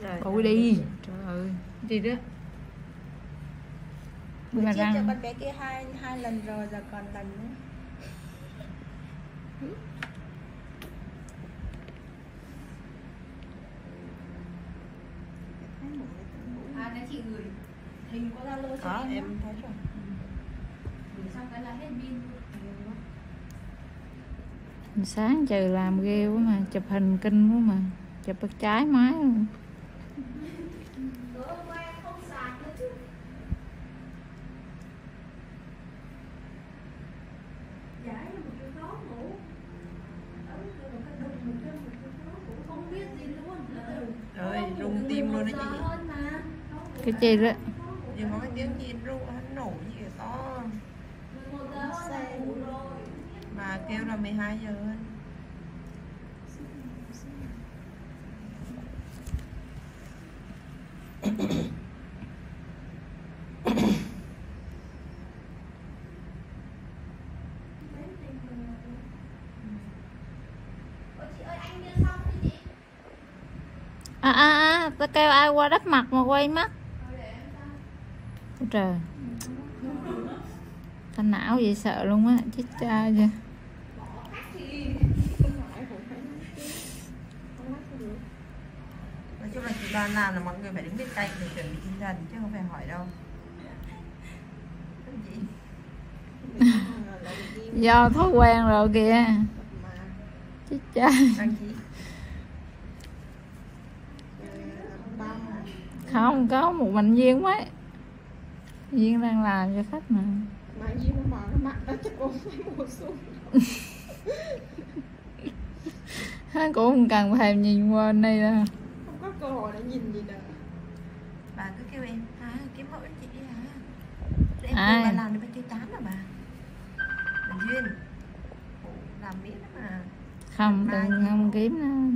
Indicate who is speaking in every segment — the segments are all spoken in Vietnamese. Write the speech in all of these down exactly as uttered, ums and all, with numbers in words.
Speaker 1: Ôi đi. Trời ơi. Gì đó.
Speaker 2: Bữa trước cho con bé kia hai hai lần rồi, giờ còn lần nữa.
Speaker 3: À, nãy chị gửi hình qua Zalo cho
Speaker 2: Có,
Speaker 3: em.
Speaker 2: em thấy rồi.
Speaker 3: Gửi xong cái là hết pin.
Speaker 1: Sáng trời làm ghê quá mà, chụp hình kinh quá mà, chụp bật trái máy luôn.
Speaker 2: Rồi, rung tim luôn đó chị.
Speaker 1: Cái chi đó.
Speaker 2: Nhưng có cái tiếng gì rung, nó nổ gì to. Mà kêu là mười hai giờ hơn.
Speaker 1: À à à, tao kêu ai qua đắp mặt mà quay mắt. Ôi trời. Tao não vậy sợ luôn á, chết cha chưa.
Speaker 2: Nói chung là chị Loan làm là mọi người phải đứng bên cạnh để chuẩn bị tinh thần chứ không phải hỏi đâu. Chị.
Speaker 1: Do thói quen rồi kìa. Chết cha. Không có một mình Duyên mấy. Duyên đang làm cho khách mà.
Speaker 2: Mà Duyên nó mở cái mặt đó chắc ôm phải mùa xuân.
Speaker 1: Hắn cũng không cần thèm nhìn qua đây đâu.
Speaker 2: Không có cơ hội để nhìn gì đâu. Bà cứ kêu em, à, kiếm mẫu chị đi hả? Để em kêu bà làm để bà chơi tám mà bà. Bà Duyên. Làm miễn mà.
Speaker 1: Không, đừng không kiếm nữa.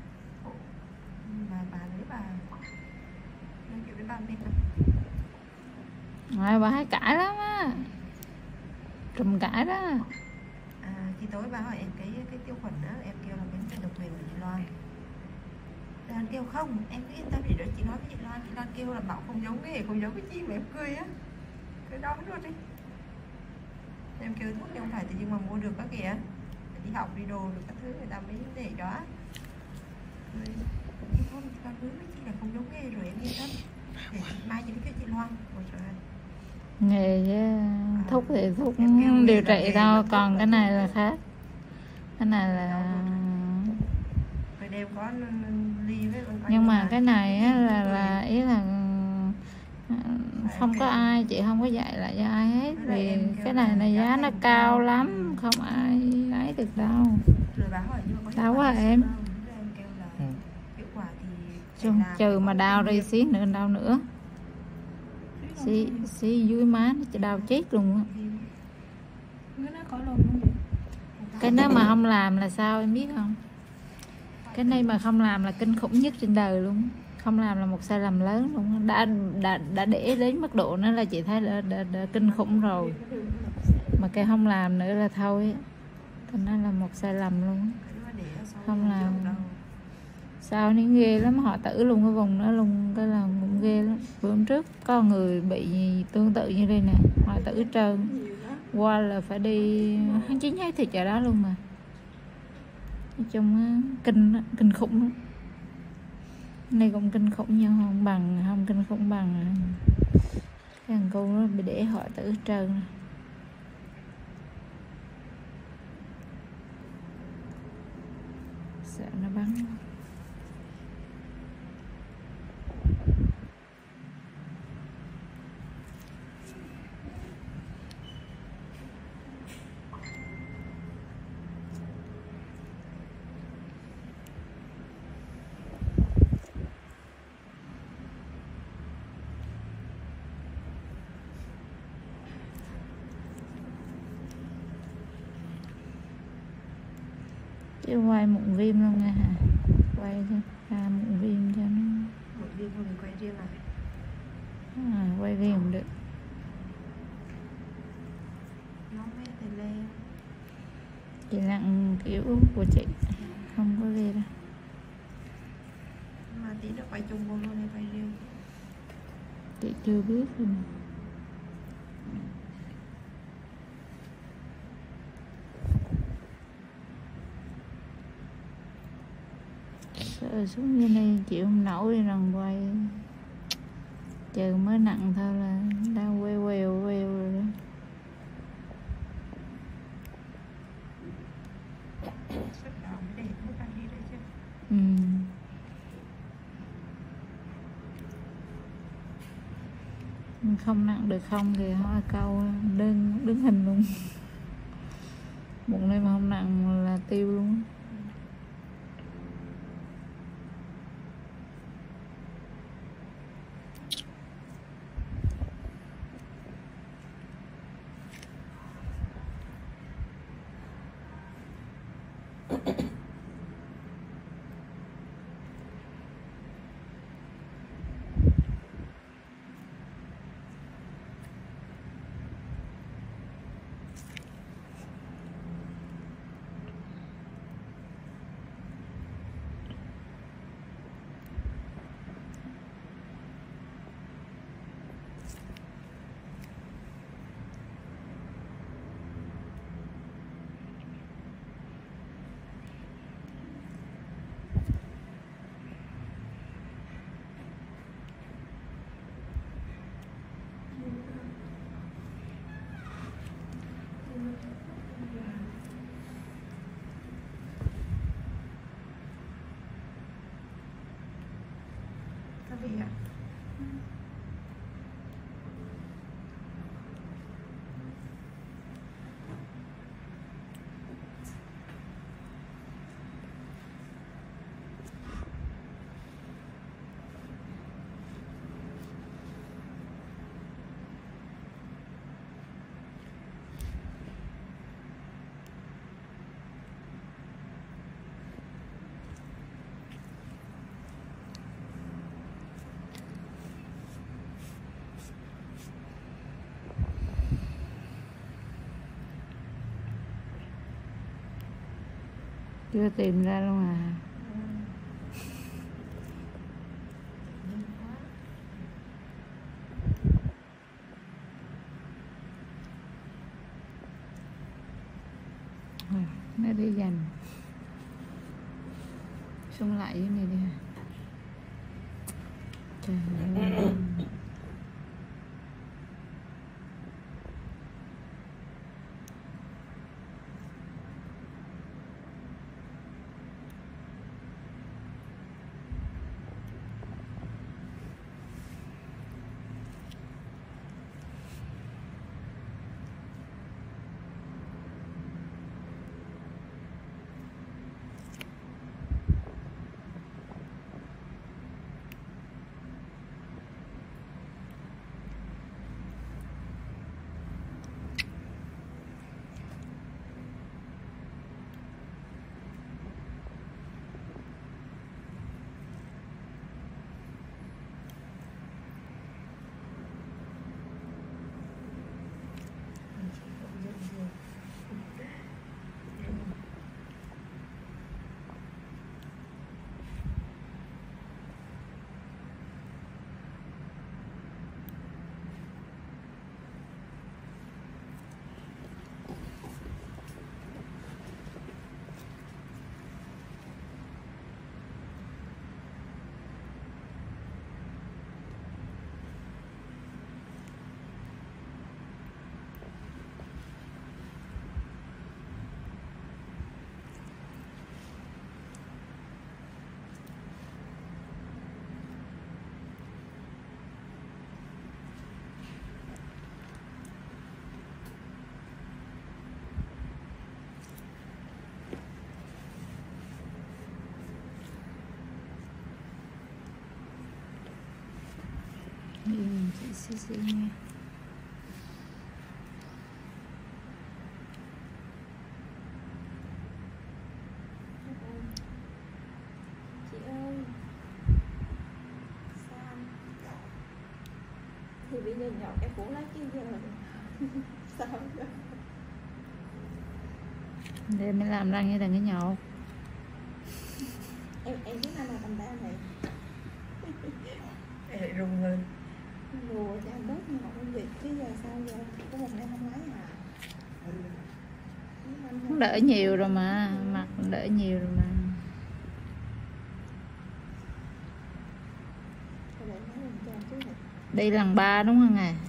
Speaker 2: Bà bà lấy bà. Nói chuyện với bà biết không?
Speaker 1: Rồi bà hay cãi lắm á. Trùm cãi đó.
Speaker 2: À, khi tối bà hỏi em cái cái tiêu khuẩn đó, em kêu là miễn độc quyền của chị Loan. Loan kêu không, em cứ yên tâm để đợi chị nói với chị Loan. Chị Loan kêu là bảo không giống nghề, không giống cái chi mà em cười á. Cứ đó luôn đi. Em kêu thuốc nhưng không phải tự nhiên mà mua được các kìa. Đi học, đi đồ được các thứ người ta mới để đó. Rồi, không, chị Loan hứa với chị là không giống nghề rồi em yên tâm. Để mai chị đi kêu chị Loan. Ôi trời ơi.
Speaker 1: Nghề với thuốc thì thuốc điều trị thôi, còn cái này là khác. Cái này là nhưng mà cái này á, là là ý là không có ai, chị không có dạy lại cho ai hết, vì cái này là giá nó cao lắm, không ai ấy được đâu. Đau quá em. Trừ mà đau đây xí nữa, đau nữa. Xí, xí dưới má nó đau chết luôn á. Cái đó mà không làm là sao em biết không? Cái này mà không làm là kinh khủng nhất trên đời luôn. Không làm là một sai lầm lớn luôn. Đã đã đã để đến mức độ nữa là chị thấy đã, đã, đã kinh khủng rồi. Mà cái không làm nữa là thôi. Thành ra là một sai lầm luôn. Không làm. Sao nó ghê lắm, họ tử luôn cái vùng đó luôn, cái là cũng ghê lắm. Bữa hôm trước có người bị tương tự như đây nè, họ tử trơn. Qua là phải đi hắn chín hết thịt ở đó luôn mà. Nói chung kinh kinh khủng lắm. Này cũng kinh khủng nhưng không bằng, không kinh khủng bằng cái thằng cô nó bị để họ tử trơn. Sợ nó bắn. Chứ quay mụn viêm luôn nha hả? Quay cho ra mụn viêm cho nó.
Speaker 2: Mụn viêm không thì quay riêng lại.
Speaker 1: À, quay riêng cũng được.
Speaker 2: Nó mới thì lên.
Speaker 1: Chị nặng kiểu của chị, không có ghê đâu.
Speaker 2: Mà tí nữa quay chung vô luôn hay quay riêng?
Speaker 1: Chị chưa biết rồi. Sợ xuống như này chịu không nổi đi lần quay. Trừ mới nặng thôi là đang queo queo queo rồi đó.
Speaker 2: Sức đỏ mới để mới ăn đi đấy chứ.
Speaker 1: Ừ. Không nặng được không thì hoa câu đơn đứng hình luôn. Bụng này mà không nặng là tiêu luôn.
Speaker 2: Sao vậy ạ?
Speaker 1: Chưa tìm ra luôn à. Ừ, nó đi dành xuống lại dưới này đi hả? Trời ơi. Nhìn chị xí xí nha.
Speaker 3: Chị ơi, sao thì bây giờ nhỏ cái cuốn lấy cái giờ sao đó.
Speaker 1: Để mới làm răng như đừng cái nhậu.
Speaker 3: em em biết năm nào tầm ba này
Speaker 2: Em lại rùng hơn.
Speaker 3: Mùa cha bớt nhưng mà không dịch chứ giờ sao giờ có một ngày không lấy à.
Speaker 1: Cũng đỡ nhiều rồi mà, mặt cũng đỡ nhiều rồi mà. Đây lần ba đúng không à?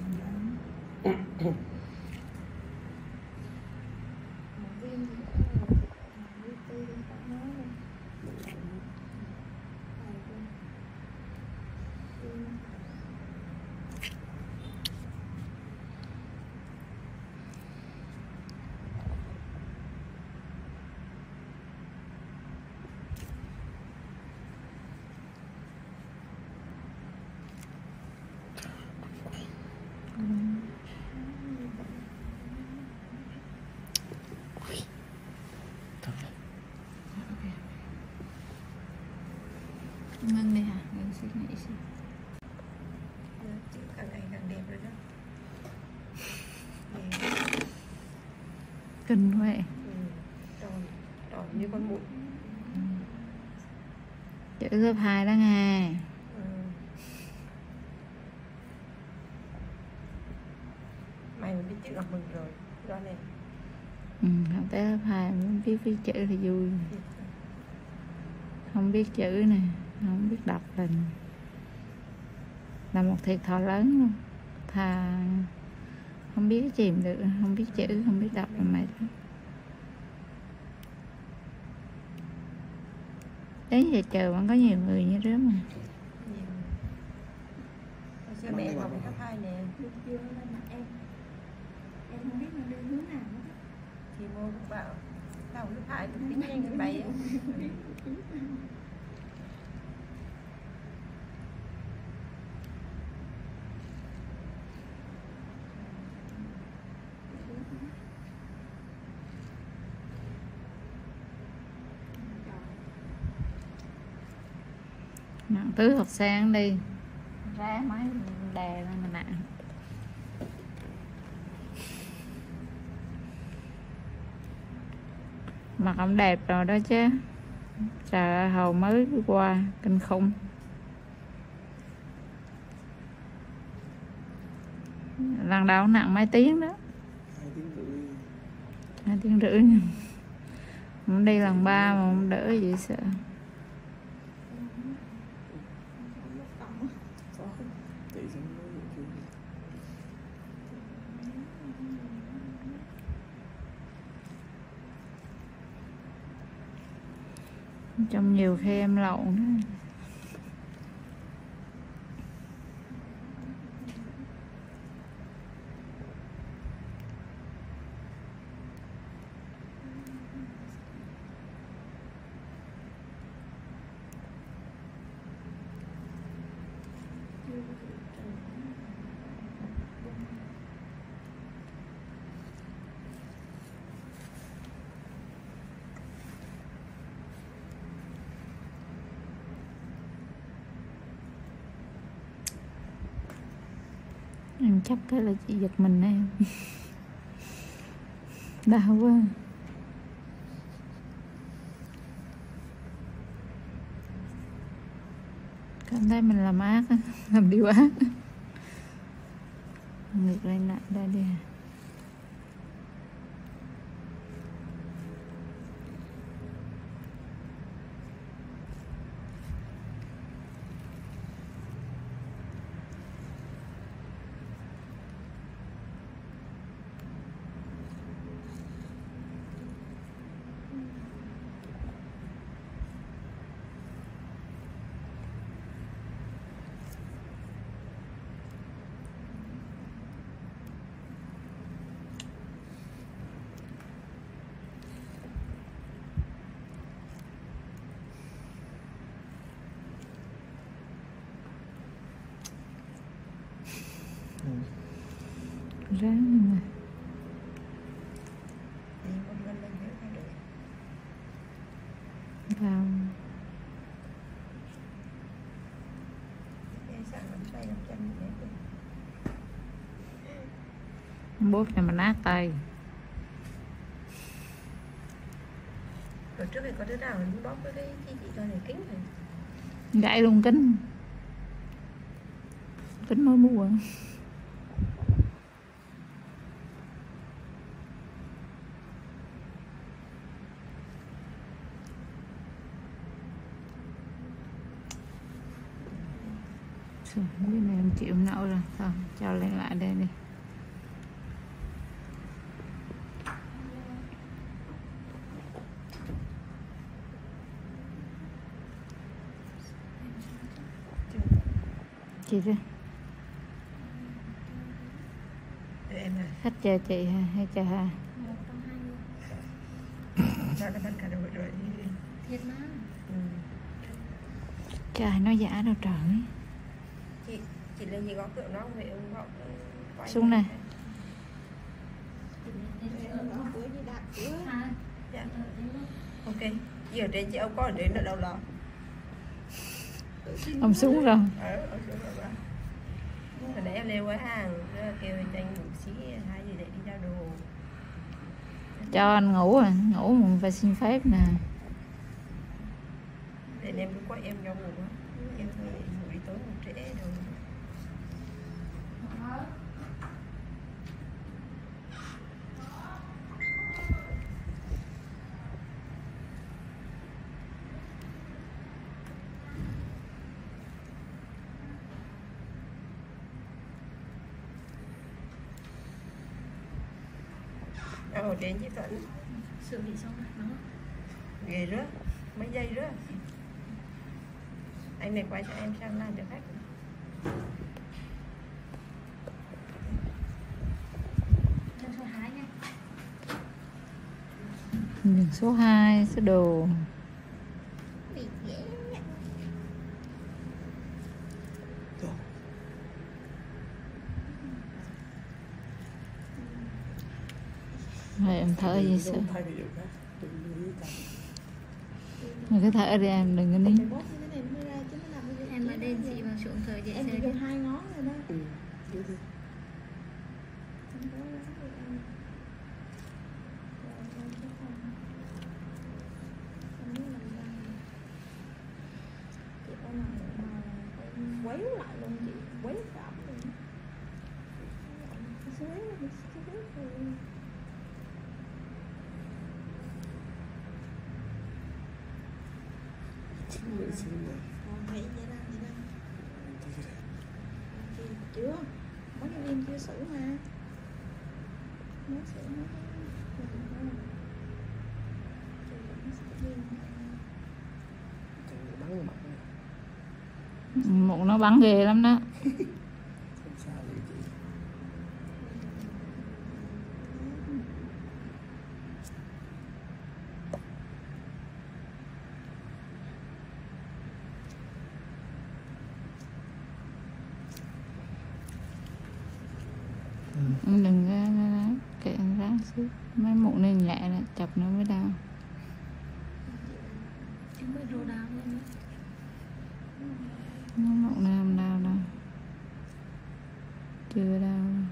Speaker 1: Ngưng đi hả? Ngưng suy nghĩ xem.
Speaker 2: Chị càng ngày càng đẹp rồi đó.
Speaker 1: Kinh quá.
Speaker 2: Ừ. Tròn, tròn như con mụn.
Speaker 1: Chữ lớp hai đó nghe.
Speaker 2: Ừ. Mày mới biết chữ đọc mừng rồi. Đó này.
Speaker 1: Ừ, học tới lớp hai mới biết viết chữ thì vui. Không biết chữ nè, không biết đọc là là một thiệt thòi lớn luôn. Thà không biết chìm được, không biết chữ, không biết đọc là mệt lắm. Đến giờ chờ vẫn có nhiều người như thế mà.
Speaker 2: Nhiều. Hồi xưa mẹ em học cấp hai nè.
Speaker 3: Lúc chưa lên mặt em. Em không biết nó đi hướng nào nữa.
Speaker 2: Thì cô cũng bảo tao cấp hai cũng tính nhanh cái bày.
Speaker 1: Nặng tứ học sang đi. Rá máy đè lên mà nặng. Mặt ông đẹp rồi đó chứ. Trời ơi, hầu mới qua kinh khủng. Lần đầu nặng mấy tiếng đó. Hai tiếng rưỡi. Không đi lần ba mà không đỡ gì sợ. Trong nhiều khi em lộn đó. Em chắc cái là chị giật mình em. Đau quá. Cảm thấy mình làm ác á, làm điều ác. Ngược lên lại đây đi. Ráng mà.
Speaker 2: Đi một lần lên dưới thay đổi.
Speaker 1: Vào.
Speaker 2: Cái sẵn làm tay làm chân như thế.
Speaker 1: Bóp cho mình nát tay.
Speaker 2: Rồi trước này có đứa nào bóp với cái chị cho này kính này.
Speaker 1: Gãy luôn kính. Tính mới mua. Cái này em chịu nổi rồi, thôi cho lên lại đây đi. Chị đi.
Speaker 2: Em à.
Speaker 1: Khách chờ chị hay chờ Hà?
Speaker 2: Sao nó bắt cả đội rồi đi.
Speaker 3: Thiệt mà.
Speaker 2: Ừ.
Speaker 1: Trời nó giả đâu trời.
Speaker 2: Chị chị lên gì gõ cửa nó về ông gõ
Speaker 1: Xuống này.
Speaker 2: Dạ. Ok. Chị ở trên chị ông có ở trên ở đâu đó.
Speaker 1: Ông xuống rồi.
Speaker 2: Ở ở xuống rồi ba. Hồi nãy em lên với hàng kêu anh ngủ xí hai gì để đi giao đồ.
Speaker 1: Cho anh ngủ à, ngủ mình phải xin phép nè.
Speaker 2: Để em cứ có em cho ngủ á. Em thôi ngủ đi tối ngủ trễ rồi. Ở trên chứ Thuận.
Speaker 3: Xử lý xong rồi nó.
Speaker 2: Ghê rứa. Mấy giây rứa. Anh này quay cho em sang làm được khách.
Speaker 3: Số hai nha.
Speaker 1: Đường số hai, số đồ. Rồi em thở gì sợ. Mày cứ thở đi em, đừng có nín.
Speaker 3: Em ở đây chị vào xuống thở dậy sơ đi.
Speaker 4: Hai ngón rồi đó. Ừ, đi đi.
Speaker 3: Quấy lại luôn chị, quấy cảm luôn. Quấy nó
Speaker 4: Chín mươi chín mươi.
Speaker 3: còn vậy vậy đó, vậy đó. Chị chưa, mấy anh em chưa xử mà. Mới xử nó
Speaker 4: Bắn mặt.
Speaker 1: Mụn nó bắn ghê lắm đó.
Speaker 4: Không sao vậy chị.
Speaker 1: Đừng ra kệ ráng xíu, mấy mụn này nhẹ là chập nó mới đau.
Speaker 3: em mới đồ đau lên nữa.
Speaker 1: Nó mụn này không đau đâu, chưa đau đâu.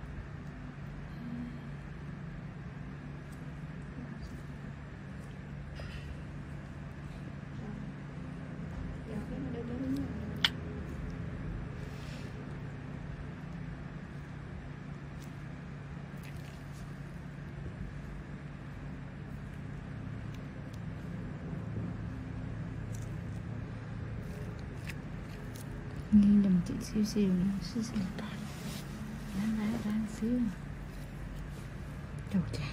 Speaker 1: Nghiêng giùm chị xíu xíu nữa, xíu xíu ráng ráng ráng xíu. Trời trời,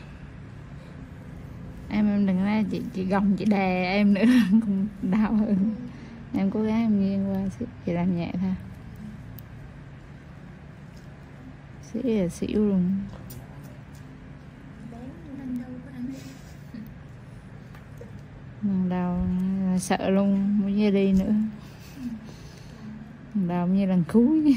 Speaker 1: em em đừng ra chị chị gồng chị đè em nữa cũng đau hơn. Em cố gắng em nghiêng qua xíu, chị làm nhẹ thôi. Xíu là xỉu luôn. Lần đầu là sợ luôn, muốn về đi nữa. Lần đầu như lần cuối.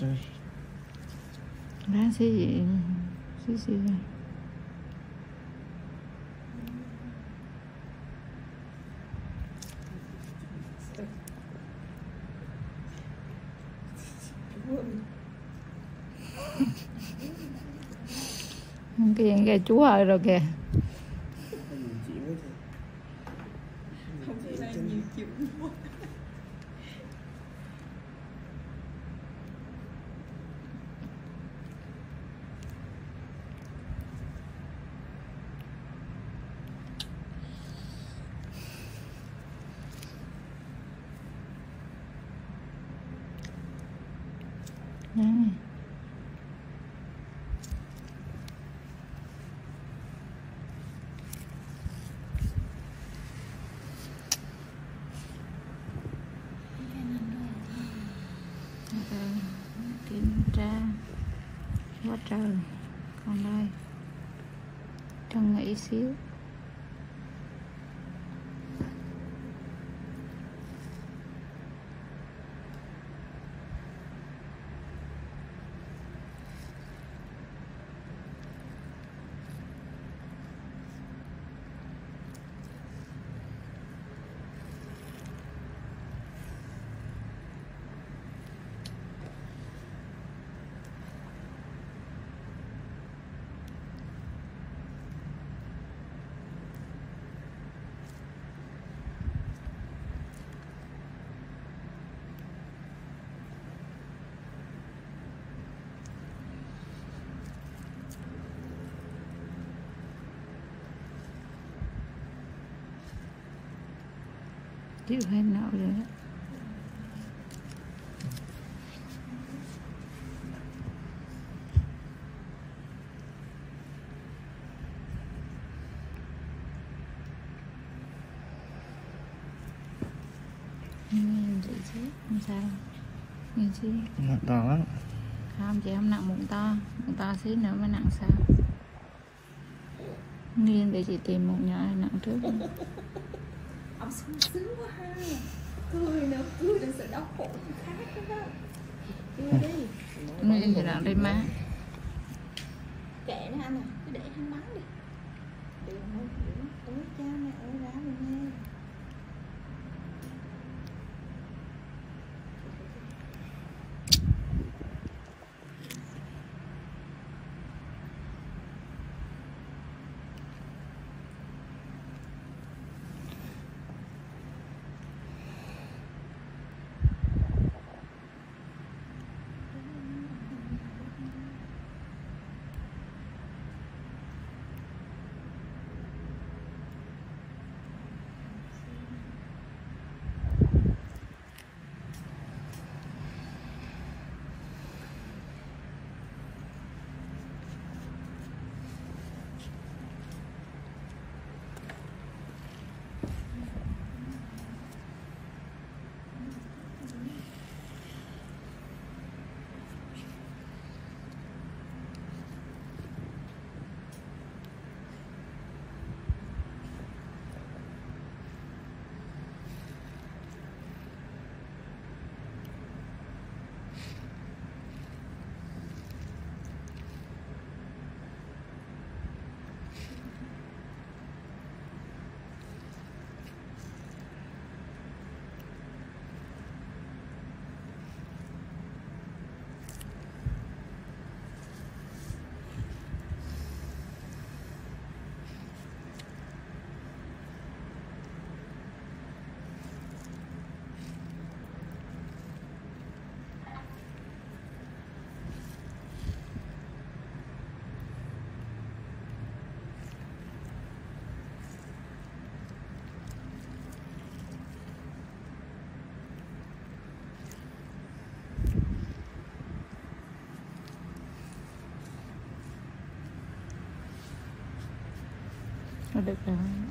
Speaker 4: Đây.
Speaker 1: Lá xí gì xí xí rồi. Cái gì kìa chú ơi rồi kìa.
Speaker 4: Nhiều chuyện quá thôi.
Speaker 3: Không phải là nhiều chuyện quá.
Speaker 1: Đấy. Rồi, kiểm tra quá trời. Còn đây Trân nghĩ xíu. Chịu hết nổi rồi đó. Nhìn chị chứ không sao. Nhìn chị
Speaker 4: Nặng to lắm.
Speaker 1: không, chị không nặng bụng to, bụng to xíu nữa mới nặng sao. Nghiêng để chị tìm một nhỏ này nặng trước.
Speaker 3: Ông sung sướng quá ha. Cười nữa, cười là sự đau khổ khác đó. Cười đi.
Speaker 1: Nghiêng chị nặng đi má.
Speaker 3: Kệ nó anh à, cứ để hắn mắng đi. Đừng ơi, đừng ơi cha mẹ ơi ra mình nghe.
Speaker 1: Nó được rồi.